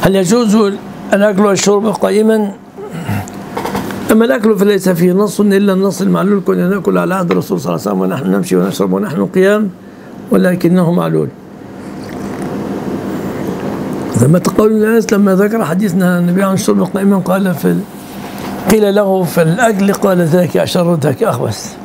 هل يجوز الأكل والشرب قائما؟ أما الأكل فليس فيه نص إلا النص المعلول، كنا نأكل على عهد الرسول صلى الله عليه وسلم ونحن نمشي ونشرب ونحن قيام، ولكنه معلول. ثم تقول الناس لما ذكر حديثنا النبي عن الشرب قائما قيل له في الأكل قال ذاك أشر ذاك أخبث.